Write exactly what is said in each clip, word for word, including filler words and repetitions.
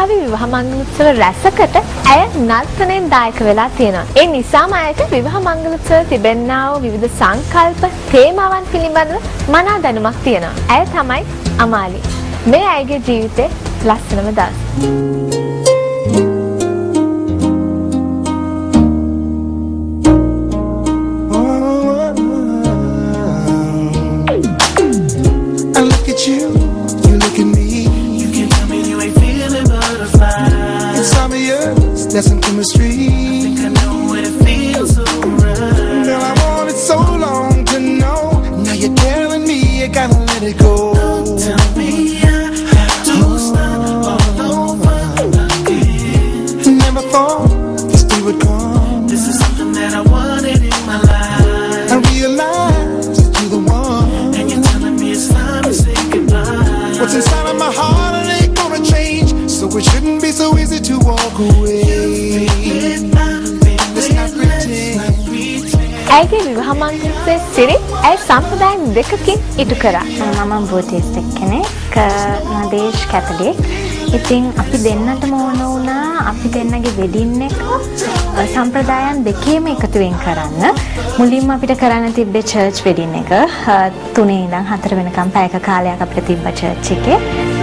ලංකාවේ විවාහ මංගල උත්සව රැසකට ඇය නර්තනයෙන් දායක වෙලා තියෙනවා. ඒ නිසාම ඇයට විවාහ මංගල උත්සව තිබෙන්නා වූ විවිධ සංකල්ප, තේමාවන් පිළිබඳව මනා දැනුමක් තියෙනවා. ඇය තමයි අමාලි. මේ ඇයගේ ජීවිතේ ලස්සනම දවස. You, you look at me. You can tell me you ain't feeling butterflies. Inside me, yes, there's some chemistry. I think I know what it feels so right. Girl, I wanted so long to know. Now you're telling me you gotta let it go. Don't tell me I have to start all over again. Never thought this day would come. This is something that I wanted in my life. I realized you're the one, and you're telling me it's time to say. What's inside of my heart, it ain't gonna change. So it shouldn't be so easy to walk away. Let's not pretend. ඇයගේ විවාහ මංගලයේ සිරි ඇය සම්ප්‍රදාය දෙකකින් ඉටු කරා. මම Buddhist කෙනෙක්, නදේෂ් Catholic. ඉතින් අපි දෙන්නටම ඕන වුණා අපි දෙන්නගේ වෙඩින් එක සම්ප්‍රදායන් දෙකේම එකතුවෙන් කරන්න. මුලින්ම අපිට කරන්න තිබ්බේ චර්ච් වෙඩින් එක. තුනේ ඉඳන් හතර වෙනකම් පැයක කාලයක් අපිට තිබ්බ චර්ච් එකේ.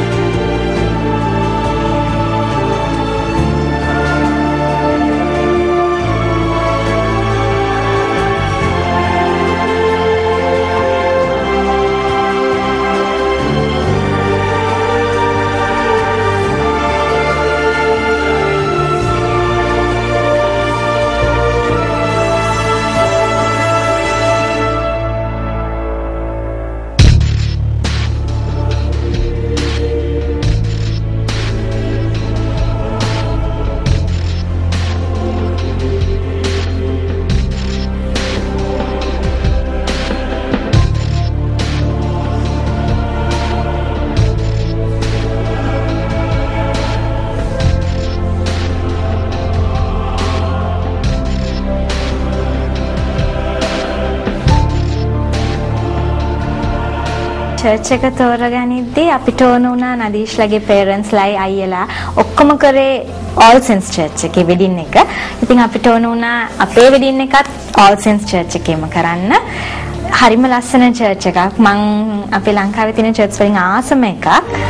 චර්ච් එක තෝරගනිද්දී අපිට ඕන වුණා නදීෂ්ලාගේ පේරන්ට්ස්ලායි අයියලා ඔක්කොම කරේ all saints church එකේ වෙඩින් එක. ඉතින් අපිට ඕන වුණා අපේ වෙඩින් එකත් all saints church එකේම කරන්න. හරිම ලස්සන චර්ච් එකක්. මං අපේ ලංකාවේ තියෙන චර්ච් වලින් ආසම එකක්.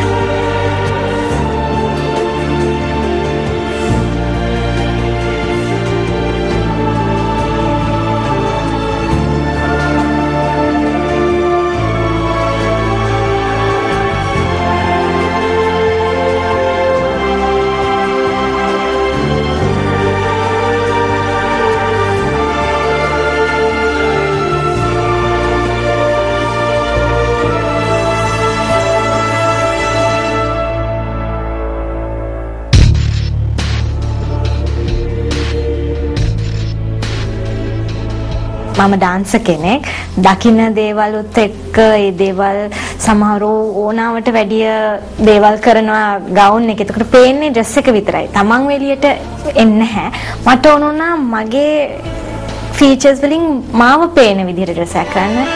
මම ඩාන්සර් කෙනෙක්. දකින්න දේවලුත් එක්ක ඒ දේවල් සමහරව ඕනාවට වැඩිය දේවල් කරනවා ගවුන් එකේ. ඒකට පේන්නේ ඩ්‍රෙස් එක විතරයි. තමන් එළියට එන්නේ නැහැ. මට ඕන වුණා මගේ ෆීචර්ස් වලින් මාව පේන විදිහට ඩ්‍රෙස් එක කරන්න.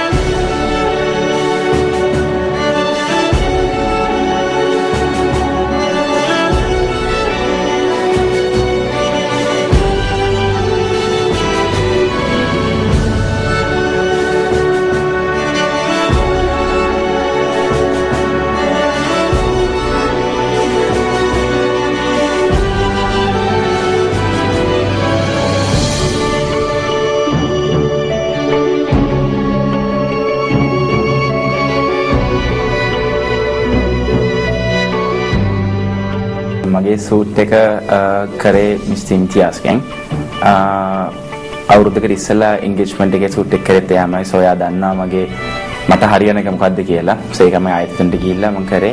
මගේ සූට් එක කරේ මිස්ටර් ඉම්තියාස්ගෙන්. අවුරුද්දකට ඉස්සෙල්ලා එන්ගේජ්මන්ට් එකේ සූට් එක කරේත් එයාමයි. සෝ එයා දන්නා මගේ මට හරියන එක මොකද්ද කියලා. සෝ ඒකම ආයතනට ගිහිල්ලා මම කරේ.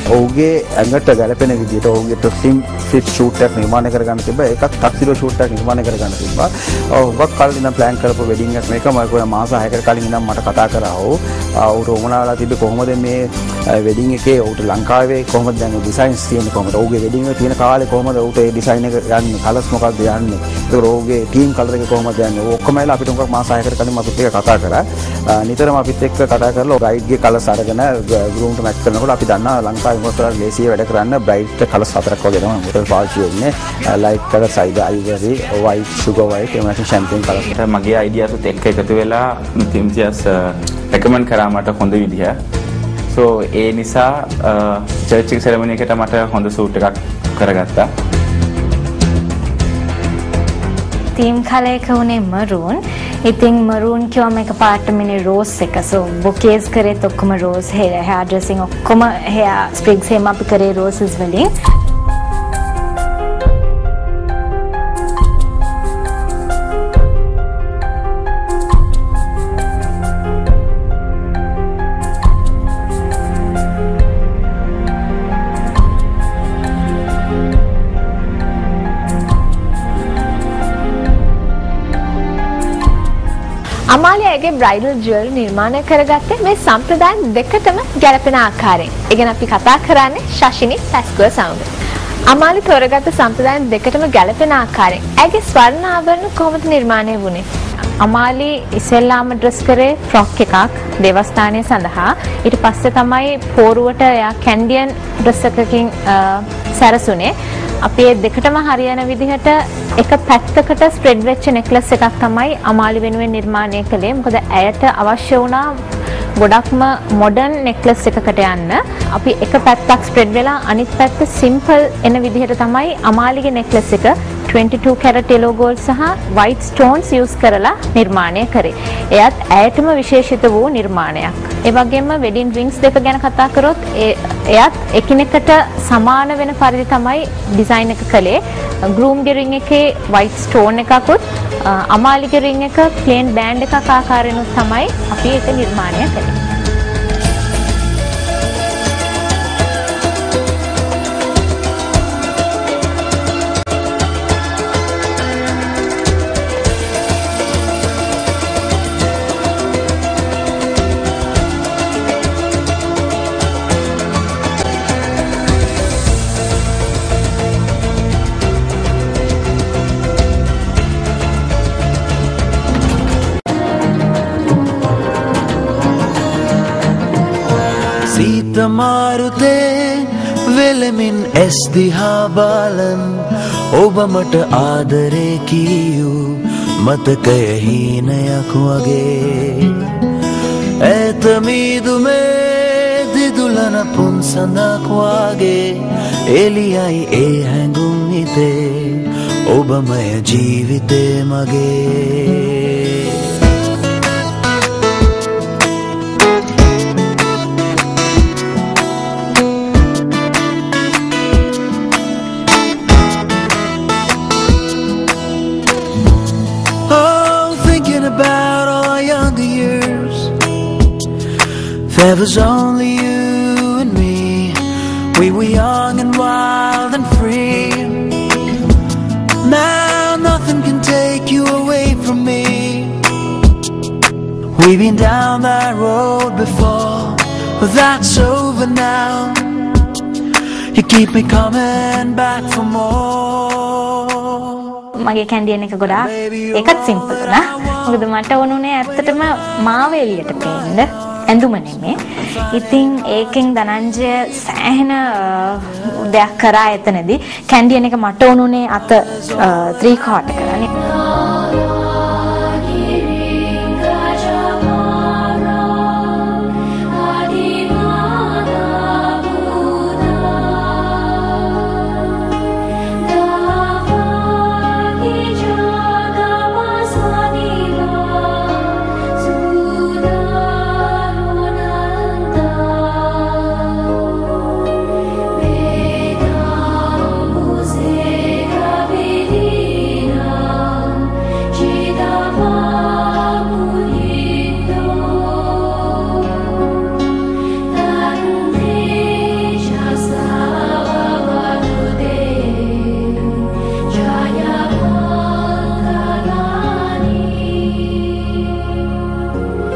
ඔහුගේ ඇඟට ගැලපෙන විදිහට ඔහුගේ ස්ලිම් ෆිට් ෂූට් එකක් නිර්මාණය කරගන්න තිබ්බා. ඒකත් ටක්සිඩෝ ෂූට් එකක් නිර්මාණය කරගන්න තිබ්බා. ඔහුගක් කලින් ඉඳන් ප්ලෑන් කරපු වෙඩින් එකක් මේක. මම කොහේ මාස හයකට කලින් ඉඳන් මට කතා කරා. ඔහු ඌට උමනාලා තිබ්බේ කොහොමද මේ වෙඩින් එකේ ඌට ලංකාවේ කොහොමද දැන් ඩිසයින්ස් තියෙන්නේ කොහොමද? ඔහුගේ වෙඩින් එක තියෙන කාලේ කොහොමද ඌට ඒ ඩිසයින් එක යන්නේ? කලර්ස් මොකක්ද යන්නේ? ඒක ඔහුගේ ටීම් කලර් එක කොහොමද යන්නේ? ඔක්කොම ඇවිල්ලා අපිට උඟක් මාස හයකට කලින් අපිත් එක්ක කතා කරා. නිතරම අපිත් එක්ක කතා කරලා රයිඩ්ගේ කලර්ස් අරගෙන ගෲම්ට මැච් කරනකොට අපි දන්නා ලංකාවේ මොකටද ලේසිය වැඩ කරන්න බ්‍රයිට් කලර්ස් හතරක් වගේ තමයි මොකටද පාවිච්චි වෙන්නේ. Light colour side ivory white sugar white එහෙම නැත්නම් ෂැම්පේන් කලර්. ඒක මගේ අයිඩියාසුත් එක්ක එකතු වෙලා තිම්සියස් රෙකමන්ඩ් කරා මට හොඳ විදිහ. සෝ ඒ නිසා චර්ච් එක සෙරමනි එකට මට හොඳ සූට් එකක් කරගත්තා. තීම් කලර් එක උනේ මරූන්. ඉතින් මරූන් කිව්වම එක පාට මිනේ රෝස් එක. සෝ බොකේස් කරේත් ඔක්කොම රෝස් හෙයාර් ඩ්‍රෙසින් ඔක්කොම හෙයාර් ස්ප්‍රිග්ස් එහෙම අපි කරේ රෝසස් වලින්. අමාලියාගේ බ්‍රයිඩල් ජුවල් නිර්මාණය කරගත්තේ මේ සම්ප්‍රදාය දෙකටම ගැලපෙන ආකාරයෙන්. ඒ ගැන අපි කතා කරන්නේ ශෂිනි පැස්කුව සමග. අමාලි තෝරගත්ත සම්ප්‍රදාය දෙකටම ගැලපෙන ආකාරයෙන්. ඇගේ ස්වර්ණ ආභරණ කොහොමද නිර්මාණය වුනේ? අමාලි ඉස්සෙල්ලාම ඩ්‍රෙස් කරේ ෆ්‍රොක් එකක් දේවස්ථානය සඳහා. ඊට පස්සේ තමයි පෝරුවට එයා කැන්ඩියන් ඩ්‍රෙස් එකකින් සැරසුනේ. අපි මේ දෙකටම හරියන විදිහට එක පැත්තකට ස්ප්‍රෙඩ් වෙච්ච නෙක්ලස් එකක් තමයි අමාලි වෙනුවෙන් නිර්මාණය කළේ. මොකද ඇයට අවශ්‍ය වුණා ගොඩක්ම මොඩර්න් නෙක්ලස් එකකට යන්න. අපි එක පැත්තක් ස්ප්‍රෙඩ් වෙලා අනිත් පැත්ත සිම්පල් එන විදිහට තමයි අමාලිගේ නෙක්ලස් එක twenty-two carat yellow gold සහ white stones use කරලා නිර්මාණය කරේ. එයත් ඇයටම විශේෂිත වූ නිර්මාණයක්. ඒ වගේම wedding rings දෙක ගැන කතා කරොත් එයත් එකිනෙකට සමාන වෙන පරිදි තමයි ඩිසයින් එක කළේ. groom ගේ ring එකේ white stone එකකුත් අමාලිගේ ring එක plain band එකක් ආකාරයෙන්ම තමයි අපි ඒක නිර්මාණය කළේ. මාරුතේ වෙලමින් ඇස් දිහා බලන් ඔබ මට ආදරේ කියූ මතකය හීනයක් වගේ ඇත මීදුමේ දිදුලන පුන්සඳක් වගේ එලියයි ඒ හැඟුම් හිතේ ඔබමය ජීවිතේ මගේ There was only you and me. We were young and wild and free. Now nothing can take you away from me. We've been down that road before, but that's over now. You keep me coming back for more. මගේ කැන්ඩියන් එක ගොඩාක් ඒකත් simple වුණා. මොකද මට ඕනුනේ ඇත්තටම මාව එළියට පේන්න. ඇඳුම නෙමේ. ඉතින් ඒකෙන් ධනංජය සෑහෙන දෙයක් කරා එතනදී. කැන්ඩියන් එක මට ඕනුනේ අත three quarter කරන්නේ.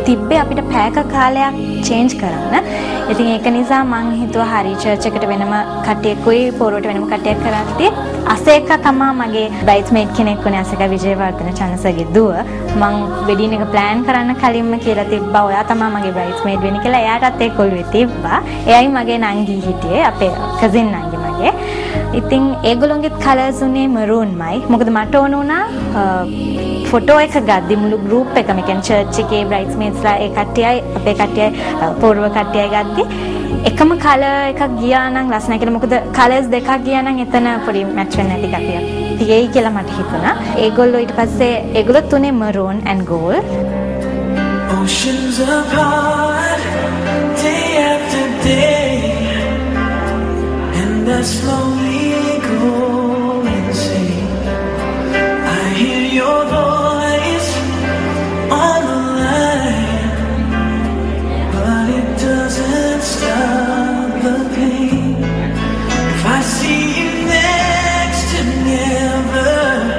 තිබ්බේ අපිට පැයක කාලයක් චේන්ජ් කරන්න. ඉතින් ඒක නිසා මං හිතුවා හරි චර්ච් එකට වෙනම කට්ටියකුයි පොරොට වෙනම කට්ටියක් කරද්දී අසේක තමයි මගේ බ්‍රයිඩ්ස්මේඩ් කෙනෙක් වුණේ අසේක විජේවර්ධන චන්දසගේ දුව. මං වෙඩින් එක ප්ලෑන් කරන්න කලින්ම කියලා තිබ්බා ඔයා තමයි මගේ බ්‍රයිඩ්ස්මේඩ් වෙන්නේ කියලා. එයාටත් ඒක ඔළුවේ තිබ්බා. එයයි මගේ නංගි හිටියේ අපේ කසින් නංගි මගේ. ඉතින් ඒගොල්ලෝගේ කලර්ස් උනේ මරූන්මයි. මොකද මට ඕන වුණා ෆොටෝ එක ගද්දි මුළු ගෲප් එකම කියන්නේ චර්ච් එකේ බ්‍රයිඩ්ස්මේඩ්ස්ලා ඒ කට්ටියයි අපේ කට්ටියයි පොරව කට්ටියයි ගද්දි එකම කලර් එකක් ගියා නම් ලස්සනයි කියලා. මොකද කලර්ස් දෙකක් ගියා නම් එතන පොඩි මැච් වෙන්නේ නැති ගතියක් තියෙයි කියලා මට හිතුණා. ඒගොල්ලෝ ඊට පස්සේ ඒගොල්ලෝ තුනේ maroon and gold. Oceans apart, day after day, and I slowly go insane. I hear your voice on the line, but it doesn't stop the pain. If I see you next together,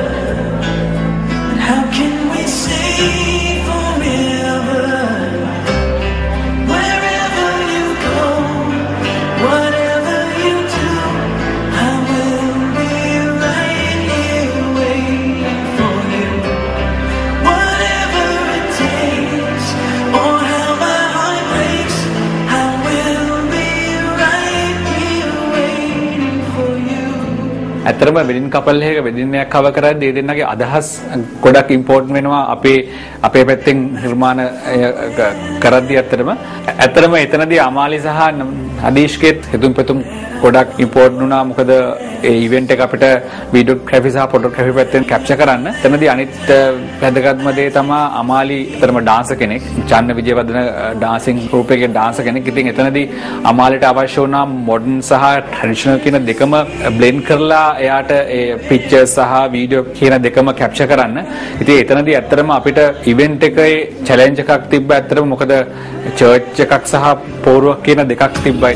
then how can we say forever? Wherever you go, whatever you do, I will be right here waiting for you. Whatever it takes, or how my heart breaks, I will be right here waiting for you. ඇත්තටම wedding couple එකක wedding එකක් කව කරද්දී ඒ දෙන්නගේ අදහස් ගොඩක් important වෙනවා අපේ අපේ පැත්තෙන් නිර්මාණ කරද්දී ඇත්තටම ඇත්තටම එතනදී අමාලි සහ නදීෂ්ගෙත් හිතුම් පෙතුම් ගොඩක් ඉම්පෝටන්ට් වුණා. මොකද ඒ ඉවෙන්ට් එක අපිට වීඩියෝග්‍රැෆි සහ ෆොටෝග්‍රැෆි පැත්තෙන් කැප්චර් කරන්න. එතනදී අනිත් වැදගත්ම දේ තමයි අමාලි එතරම් ඩාන්සර් කෙනෙක්. චන්න විජේවර්ධන ඩාන්සින් ගෲප් එකේ ඩාන්සර් කෙනෙක්. ඉතින් එතනදී අමාලිට අවශ්‍ය වුණා මොඩර්න් සහ ට්‍රැඩිෂනල් කියන දෙකම බ්ලෙන්ඩ් කරලා එයාට ඒ පික්චර්ස් සහ වීඩියෝ කියන දෙකම කැප්චර් කරන්න. ඉතින් එතනදී ඇත්තටම අපිට ඉවෙන්ට් එකේ චැලෙන්ජ් එකක් තිබ්බ ඇත්තටම. මොකද චර්ච් එකක් සහ පෝරුවක් කියන දෙකක් තිබ්බයි.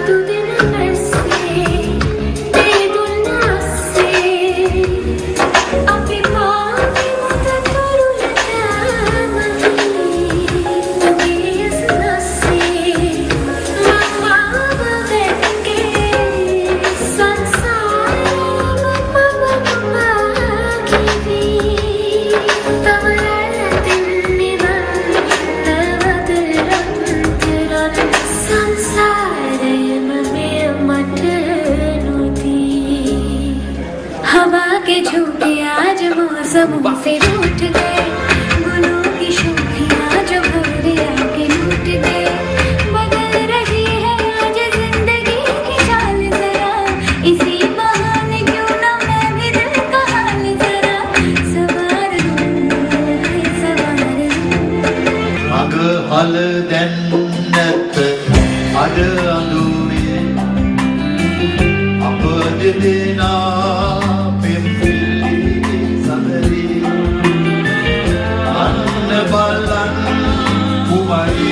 सबों से रूठ गए गुलों की शोखियां जो भवरे आके लूट गए बदल रही है आज जिंदगी की चाल जरा इसी बहाने क्यों ना मैं भी दिल का हाल जरा सवार दूं सवार मग हल दन्नत अड अंदूरे अब दिलना Bye.